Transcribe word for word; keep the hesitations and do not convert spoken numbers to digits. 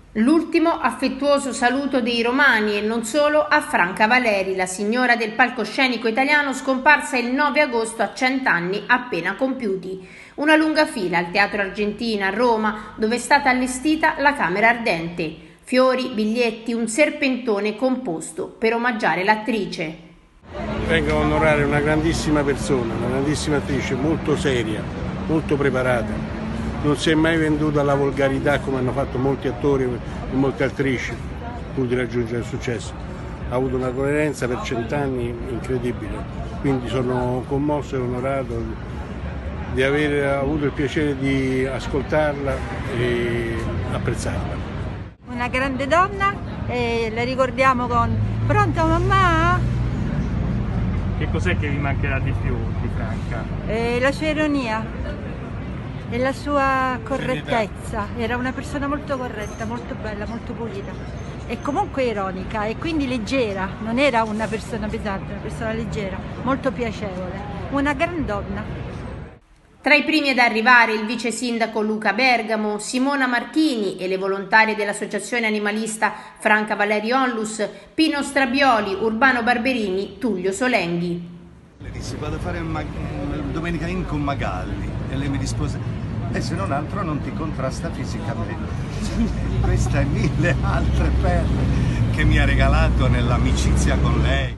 L'ultimo affettuoso saluto dei romani e non solo a Franca Valeri, la signora del palcoscenico italiano scomparsa il nove agosto a cent'anni appena compiuti. Una lunga fila al Teatro Argentina a Roma, dove è stata allestita la Camera Ardente. Fiori, biglietti, un serpentone composto per omaggiare l'attrice. Vengo a onorare una grandissima persona, una grandissima attrice, molto seria, molto preparata. Non si è mai venduta alla volgarità come hanno fatto molti attori e molte attrici pur di raggiungere il successo. Ha avuto una coerenza per cent'anni incredibile, quindi sono commosso e onorato di aver avuto il piacere di ascoltarla e apprezzarla. Una grande donna e la ricordiamo con "Pronta mamma?". Che cos'è che vi mancherà di più di Franca? E la sua ironia e la sua correttezza. Era una persona molto corretta, molto bella, molto pulita e comunque ironica e quindi leggera. Non era una persona pesante, una persona leggera, molto piacevole, una gran donna. Tra i primi ad arrivare il vice sindaco Luca Bergamo, Simona Marchini e le volontarie dell'associazione animalista Franca Valeri Onlus, Pino Strabioli, Urbano Barberini, Tullio Solenghi. Le dissi vado a fare un Domenica In con Magalli e lei mi rispose e se non altro non ti contrasta fisicamente. Questa e mille altre perle che mi ha regalato nell'amicizia con lei.